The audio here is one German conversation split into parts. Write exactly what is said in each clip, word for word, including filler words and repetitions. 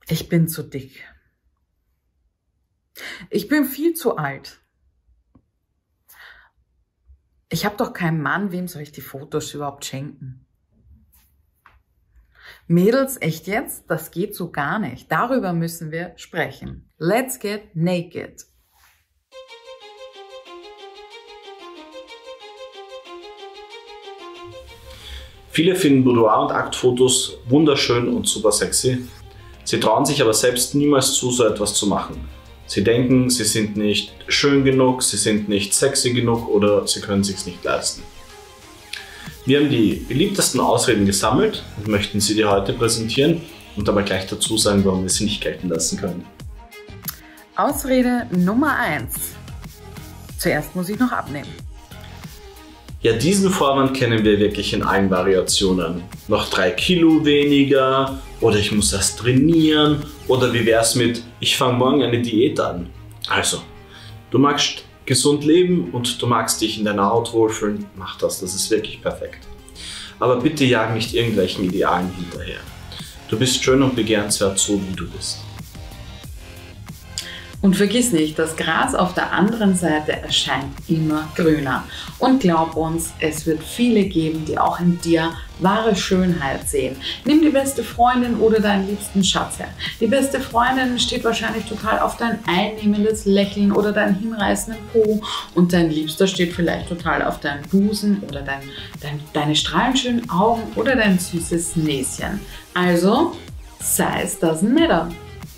Ich bin zu dick. Ich bin viel zu alt. Ich habe doch keinen Mann, wem soll ich die Fotos überhaupt schenken? Mädels, echt jetzt? Das geht so gar nicht. Darüber müssen wir sprechen. Let's get naked. Viele finden Boudoir- und Aktfotos wunderschön und super sexy. Sie trauen sich aber selbst niemals zu, so etwas zu machen. Sie denken, sie sind nicht schön genug, sie sind nicht sexy genug oder sie können es sich nicht leisten. Wir haben die beliebtesten Ausreden gesammelt und möchten sie dir heute präsentieren und dabei gleich dazu sagen, warum wir sie nicht gelten lassen können. Ausrede Nummer eins. Zuerst muss ich noch abnehmen. Ja, diesen Vorwand kennen wir wirklich in allen Variationen. Noch drei Kilo weniger oder ich muss erst trainieren oder wie wär's mit, ich fange morgen eine Diät an. Also, du magst gesund leben und du magst dich in deiner Haut wohlfühlen, mach das, das ist wirklich perfekt. Aber bitte jag nicht irgendwelchen Idealen hinterher. Du bist schön und begehrenswert so, wie du bist. Und vergiss nicht, das Gras auf der anderen Seite erscheint immer grüner. Und glaub uns, es wird viele geben, die auch in dir wahre Schönheit sehen. Nimm die beste Freundin oder deinen liebsten Schatz her. Die beste Freundin steht wahrscheinlich total auf dein einnehmendes Lächeln oder deinen hinreißenden Po. Und dein Liebster steht vielleicht total auf deinen Busen oder dein, dein, deine strahlend schönen Augen oder dein süßes Näschen. Also, size doesn't matter.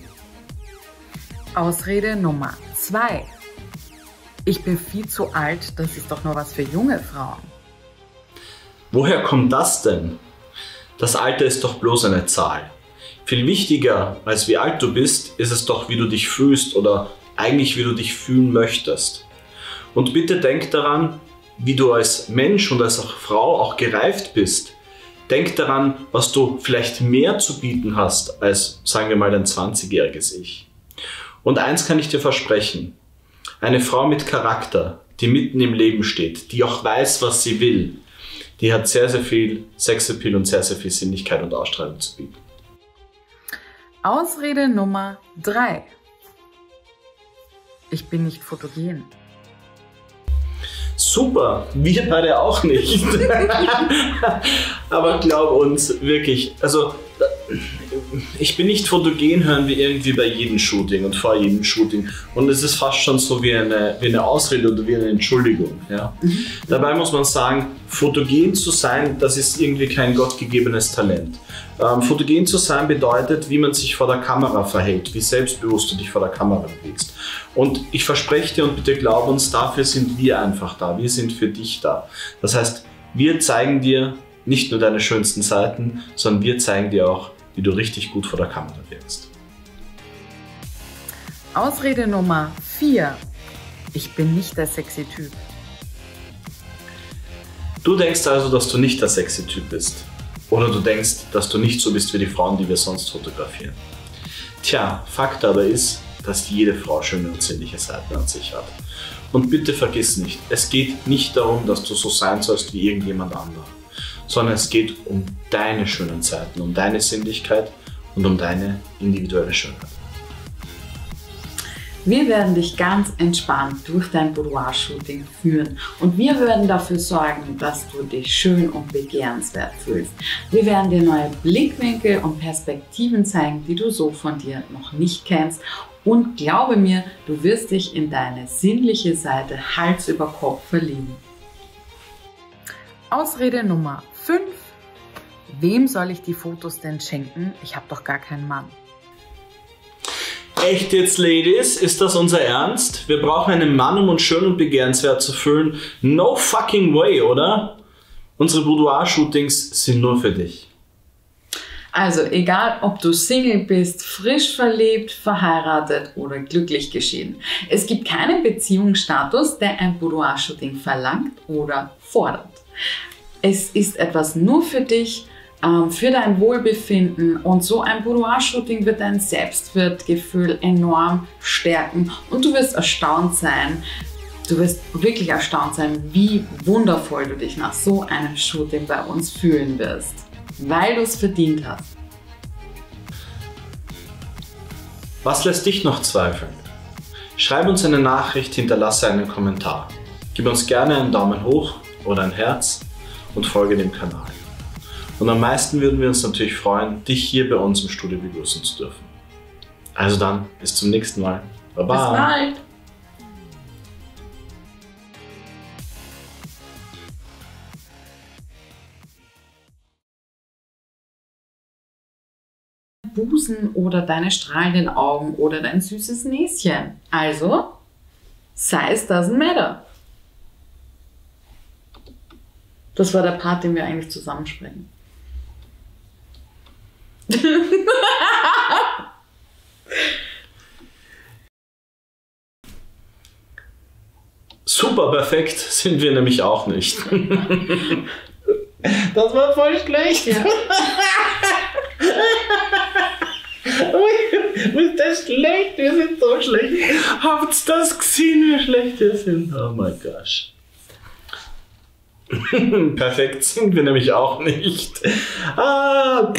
Ausrede Nummer zwei. Ich bin viel zu alt, das ist doch nur was für junge Frauen. Woher kommt das denn? Das Alter ist doch bloß eine Zahl. Viel wichtiger als wie alt du bist, ist es doch, wie du dich fühlst oder eigentlich wie du dich fühlen möchtest. Und bitte denk daran, wie du als Mensch und als auch Frau auch gereift bist. Denk daran, was du vielleicht mehr zu bieten hast als, sagen wir mal, dein zwanzigjähriges Ich. Und eins kann ich dir versprechen, eine Frau mit Charakter, die mitten im Leben steht, die auch weiß, was sie will, die hat sehr, sehr viel Sexappeal und sehr, sehr viel Sinnlichkeit und Ausstrahlung zu bieten. Ausrede Nummer drei. Ich bin nicht fotogen. Super, wir beide auch nicht. Aber glaub uns, wirklich, also ich bin nicht fotogen, hören wir irgendwie bei jedem Shooting und vor jedem Shooting. Und es ist fast schon so wie eine, wie eine Ausrede oder wie eine Entschuldigung. Ja? Mhm. Dabei muss man sagen, fotogen zu sein, das ist irgendwie kein gottgegebenes Talent. Ähm, fotogen zu sein bedeutet, wie man sich vor der Kamera verhält, wie selbstbewusst du dich vor der Kamera bewegst. Und ich verspreche dir und bitte glaub uns, dafür sind wir einfach da. Wir sind für dich da. Das heißt, wir zeigen dir nicht nur deine schönsten Seiten, sondern wir zeigen dir auch, wie du richtig gut vor der Kamera wirkst. Ausrede Nummer vier. Ich bin nicht der sexy Typ. Du denkst also, dass du nicht der sexy Typ bist. Oder du denkst, dass du nicht so bist wie die Frauen, die wir sonst fotografieren. Tja, Fakt aber ist, dass jede Frau schöne und sinnliche Seiten an sich hat. Und bitte vergiss nicht, es geht nicht darum, dass du so sein sollst wie irgendjemand anderer, sondern es geht um deine schönen Seiten, um deine Sinnlichkeit und um deine individuelle Schönheit. Wir werden dich ganz entspannt durch dein Boudoir-Shooting führen und wir werden dafür sorgen, dass du dich schön und begehrenswert fühlst. Wir werden dir neue Blickwinkel und Perspektiven zeigen, die du so von dir noch nicht kennst. Und glaube mir, du wirst dich in deine sinnliche Seite Hals über Kopf verlieben. Ausrede Nummer fünf. Wem soll ich die Fotos denn schenken? Ich habe doch gar keinen Mann. Echt jetzt, Ladies? Ist das unser Ernst? Wir brauchen einen Mann, um uns schön und begehrenswert zu fühlen? No fucking way, oder? Unsere Boudoir-Shootings sind nur für dich. Also egal, ob du Single bist, frisch verliebt, verheiratet oder glücklich geschieden. Es gibt keinen Beziehungsstatus, der ein Boudoir-Shooting verlangt oder fordert. Es ist etwas nur für dich, für dein Wohlbefinden und so ein Boudoir-Shooting wird dein Selbstwertgefühl enorm stärken und du wirst erstaunt sein, du wirst wirklich erstaunt sein, wie wundervoll du dich nach so einem Shooting bei uns fühlen wirst, weil du es verdient hast. Was lässt dich noch zweifeln? Schreib uns eine Nachricht, hinterlasse einen Kommentar. Gib uns gerne einen Daumen hoch oder ein Herz und folge dem Kanal. Und am meisten würden wir uns natürlich freuen, dich hier bei uns im Studio begrüßen zu dürfen. Also dann, bis zum nächsten Mal. Baba. Bis bald. Busen oder deine strahlenden Augen oder dein süßes Näschen. Also, size doesn't matter. Das war der Part, den wir eigentlich zusammensprechen. Super perfekt sind wir nämlich auch nicht. Das war voll schlecht. Ja. Ist das schlecht? Wir sind so schlecht. Habt ihr das gesehen, wie schlecht wir sind? Oh mein Gott. Perfekt sind wir nämlich auch nicht. Ah.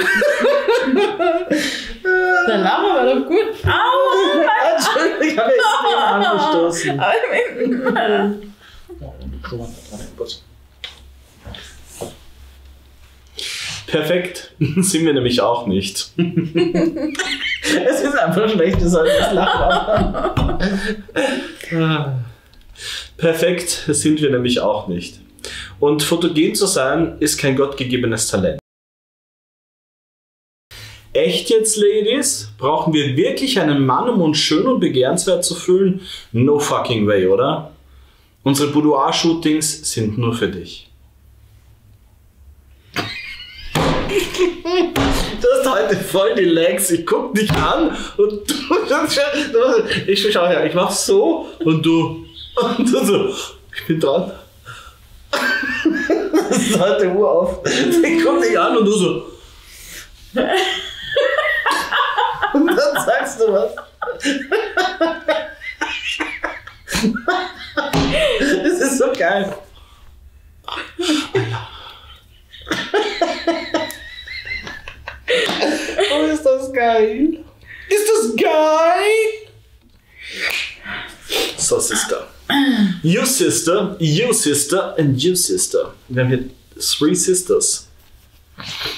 Der Lacher war doch gut. Au! Entschuldigung, ich habe extrem angestoßen. Perfekt sind wir nämlich auch nicht. Es ist einfach schlecht, das Lachen. Perfekt sind wir nämlich auch nicht. Und fotogen zu sein, ist kein gottgegebenes Talent. Echt jetzt, Ladies? Brauchen wir wirklich einen Mann, um uns schön und begehrenswert zu fühlen? No fucking way, oder? Unsere Boudoir-Shootings sind nur für dich. Du hast heute voll die Legs. Ich guck dich an und du, ich schau her, ich mach so und du, und du so, ich bin dran. Das ist heute Uhr auf. Ich guck dich an und du so. Und dann sagst du was. Das ist so geil. Oh, ist das geil. Ist das geil? So, Sister. You sister, you sister and you sister. Wir haben hier three sisters.